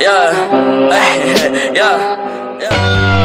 yeah, yeah.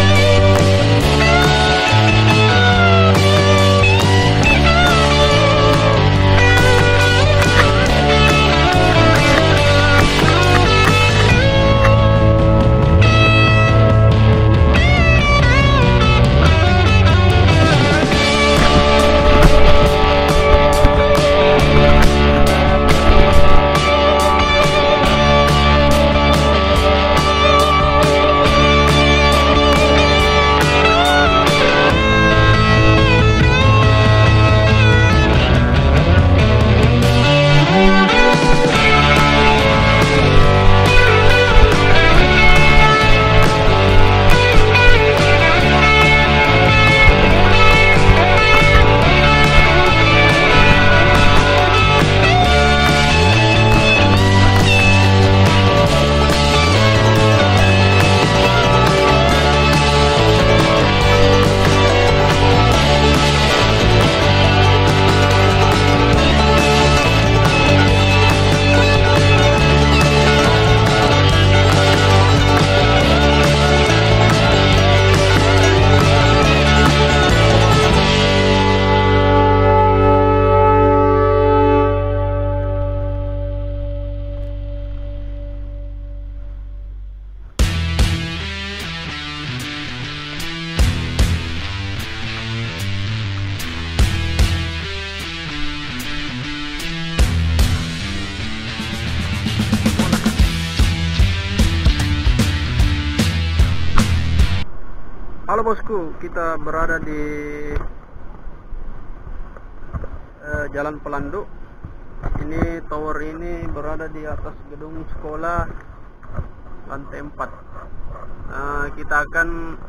Halo bosku, kita berada di Jalan Pelanduk. Ini tower ini berada di atas gedung sekolah lantai 4. Kita akan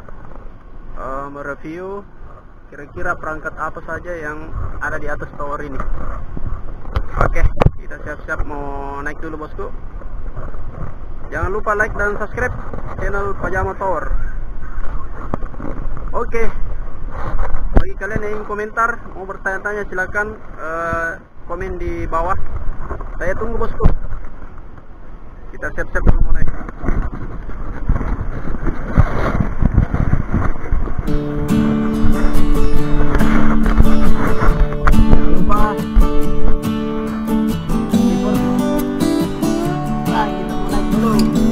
mereview kira-kira perangkat apa saja yang ada di atas tower ini. Oke, kita siap-siap mau naik dulu bosku. Jangan lupa like dan subscribe channel Pajama Tower. Oke, bagi kalian yang ingin komentar, mau bertanya-tanya silakan komen di bawah. Saya tunggu bosku. Kita siap-siap mau naik. Jangan lupa kita mau naik dulu.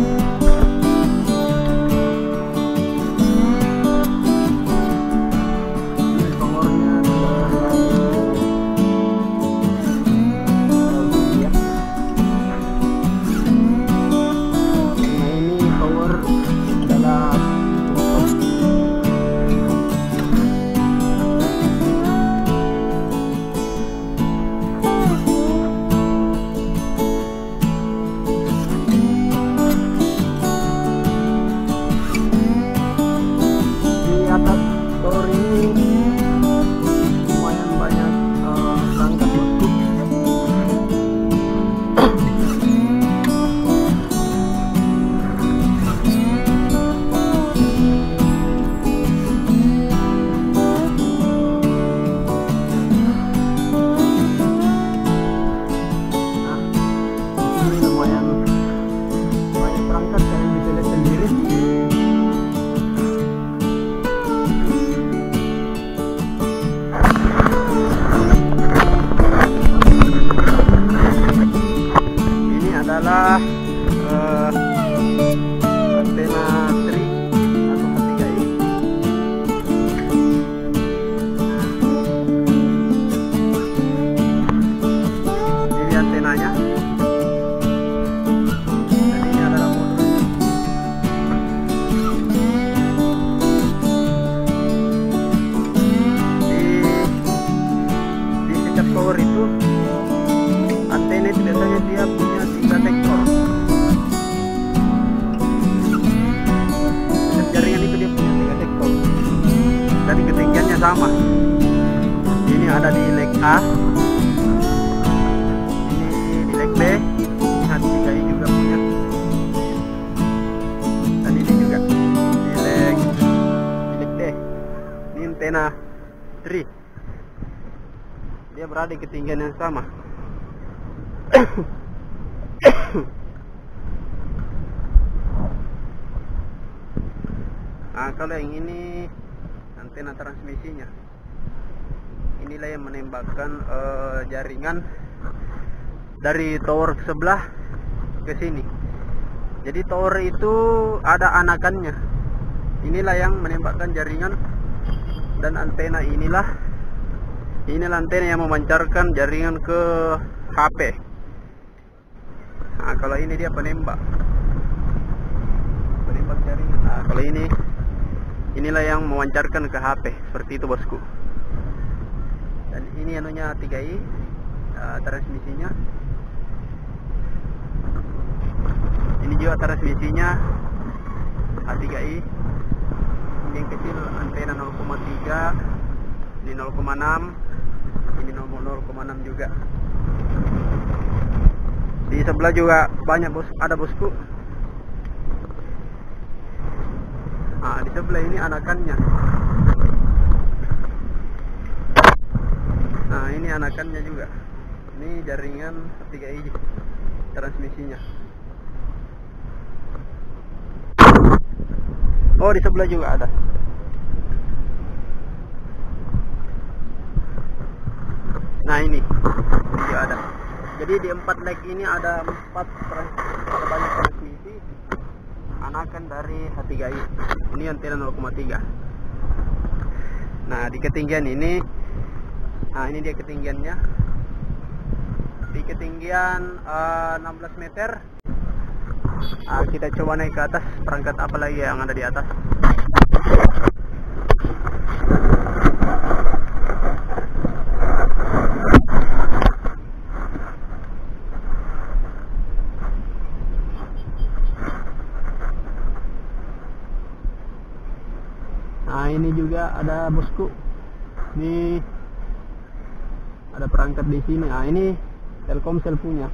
Adalah antena 3 atau ketiga ini. Ini antenanya. Dan ini adalah modulnya. Di setiap tower itu antena itu biasanya dia punya 3 detektor. Setiap jaringan itu dia punya 3 detektor. Dan ketinggiannya sama. Ini ada di leg A, ini di leg B, nah di 3i juga punya. Dan ini juga di leg D. Ini antena 3. Dia berada di ketinggian yang sama. Nah, kalau yang ini antena transmisinya. Inilah yang menembakkan jaringan dari tower sebelah ke sini. Jadi tower itu ada anakannya. Inilah yang menembakkan jaringan, dan antena inilah antena yang memancarkan jaringan ke HP. Nah, kalau ini dia penembak jaringan. Nah, kalau inilah yang memancarkan ke HP, seperti itu bosku. Dan ini anunya 3i transmisinya. Ini juga transmisinya A3i. Yang kecil antena 0,3, ini 0,6, ini 0,6 juga. Di sebelah juga banyak ada bosku. Nah, di sebelah ini anakannya. Nah, ini anakannya juga. Ini jaringan 3i transmisinya. Oh, di sebelah juga ada. Nah, ini juga ada. Jadi di 4 leg ini ada banyak transmisi anakan dari H3i. Ini antena 0,3. Nah, di ketinggian ini, nah ini dia ketinggiannya. Di ketinggian 16 meter. Kita coba naik ke atas. Perangkat apa lagi yang ada di atas? Nah, ini juga ada bosku. Ini ada perangkat di sini. Nah, ini Telkomsel punya.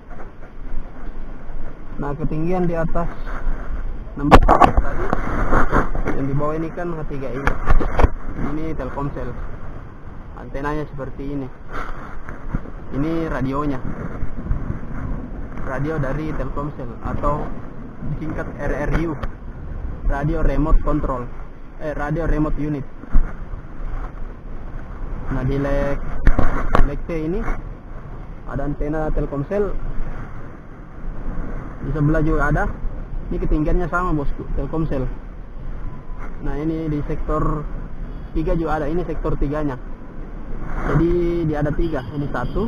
Nah, ketinggian di atas 16 meter tadi. Yang di bawah ini kan H3i. Ini Telkomsel. Antenanya seperti ini. Ini radionya. Radio dari Telkomsel atau disingkat RRU. Radio Remote Control. Radio Remote Unit. Nah, di leg T ini ada antena Telkomsel. Di sebelah juga ada. Ini ketinggiannya sama bosku, Telkomsel. Nah, ini di sektor 3 juga ada. Ini sektor 3-nya. Jadi dia ada 3. Ini 1,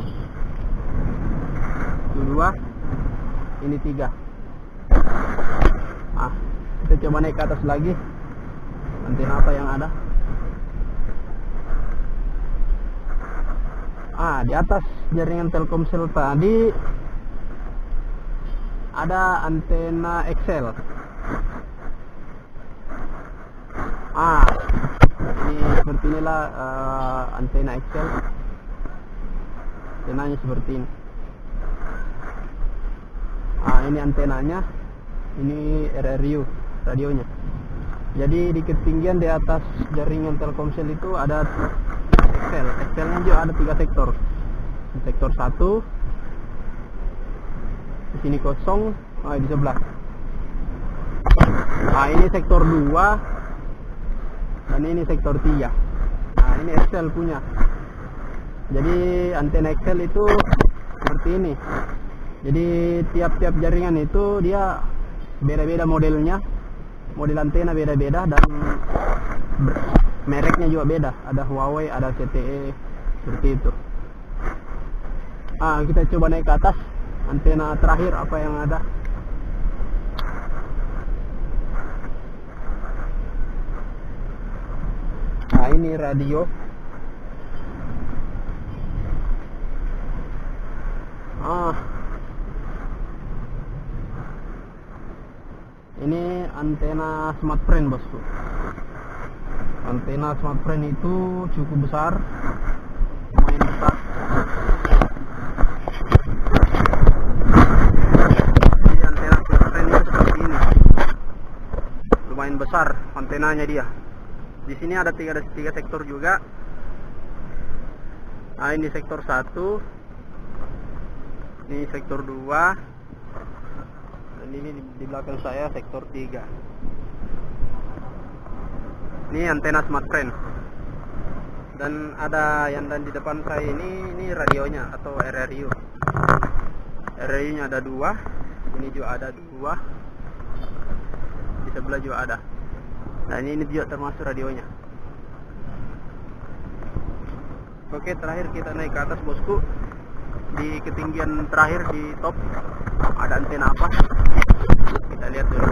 2, ini 3. Ah, kita coba naik ke atas lagi. Antena apa yang ada? Di atas jaringan Telkomsel tadi ada antena XL. Ini seperti inilah antena XL. Antenanya seperti ini. Ini antenanya. Ini RRU radionya. Jadi di ketinggian di atas jaringan Telkomsel itu ada XL. XL-nya juga ada 3 sektor. Sektor 1. Di sini kosong, di sebelah. Ini sektor 2 dan ini sektor 3. Ini XL punya. Jadi antena XL itu seperti ini. Jadi tiap-tiap jaringan itu dia beda-beda modelnya. Model antena beda-beda dan mereknya juga beda. Ada Huawei, ada CTE, seperti itu. Kita coba naik ke atas. Antena terakhir apa yang ada? Ini radio. Ini antena smartfren bosku. Antena smartfren itu cukup besar, lumayan besar. Jadi antena smartfren itu seperti ini, lumayan besar antenanya dia. Di sini ada tiga sektor juga. Ini sektor 1, ini sektor 2. Ini di belakang saya sektor 3. Ini antena smartfren. Dan ada yang di depan saya ini radionya atau RRU. RRU-nya ada 2. Ini juga ada 2. Di sebelah juga ada. Nah, ini juga termasuk radionya. Oke, terakhir kita naik ke atas, bosku. Di ketinggian terakhir di top ada antena apa? Kita lihat dulu.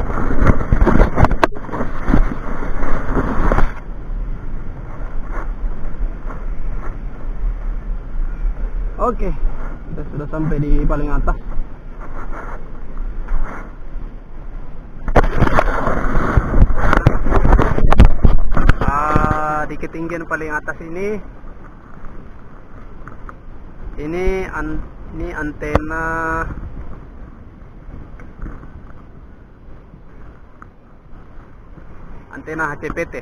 Oke, kita sudah sampai di paling atas. Di ketinggian paling atas ini antena HCPT.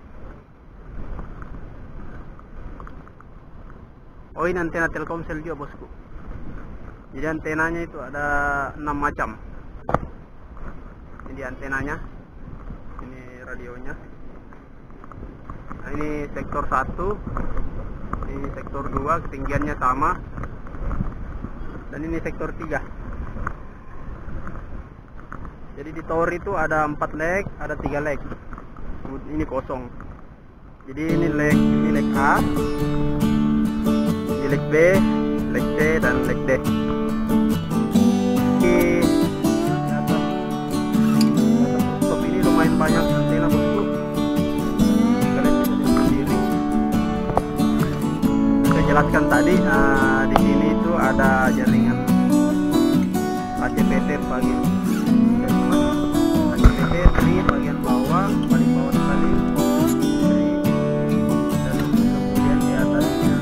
Oh, ini antena Telkomsel juga, bosku. Jadi antenanya itu ada 6 macam. Ini antenanya, ini radionya. Nah, ini sektor 1, ini sektor 2, ketinggiannya sama. Dan ini sektor 3. Jadi di tower itu ada 4 leg, ada 3 leg. Ini kosong. Jadi ini leg A, ini leg B, leg C, dan leg D. Di atas top ini lumayan banyak antena, bosku. Kalian bisa lihat sendiri. Saya jelaskan tadi, di sini itu ada jaringan HCPT bagian dari bagian bawah, paling bawah sekali, dan kemudian di atasnya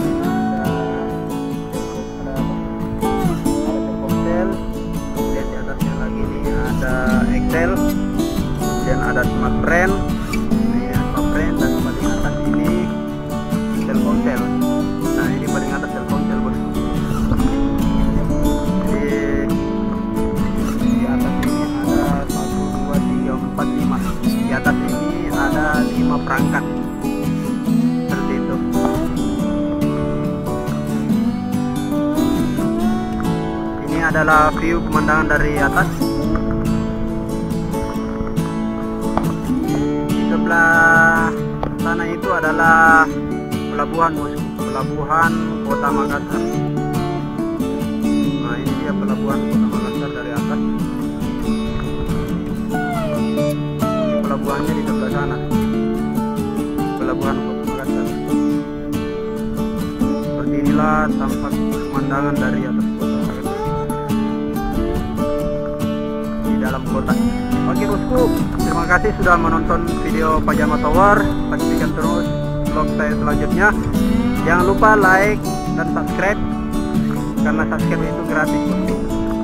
ada Telkomsel, kemudian di atasnya lagi ini ada Excel, kemudian ada smartfren, dan paling atas ini Telkomsel. Nah, ini paling atas Telkomsel, bosku. Di atas ini ada 1, 2, 3, 4, 5. Di atas ini ada 5 perangkat. Seperti itu. Ini adalah view pemandangan dari atas. Di sebelah sana itu adalah pelabuhan, bosku. Pelabuhan Kota Makassar. Nah, ini dia pelabuhan Kota Makassar dari atas. Pelabuhannya di sebelah sana. Pelabuhan Kota Makassar. Seperti inilah tampak pemandangan dari atas Kota Makassar di dalam kota. Oke, bosku, terima kasih sudah menonton video Pajama Tower. Saksikan terus vlog saya selanjutnya. Jangan lupa like dan subscribe, karena subscribe itu gratis, bosku.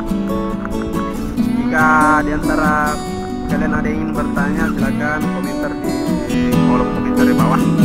Jika diantara kalian ada yang ingin bertanya, silakan komentar di kolom komentar di bawah.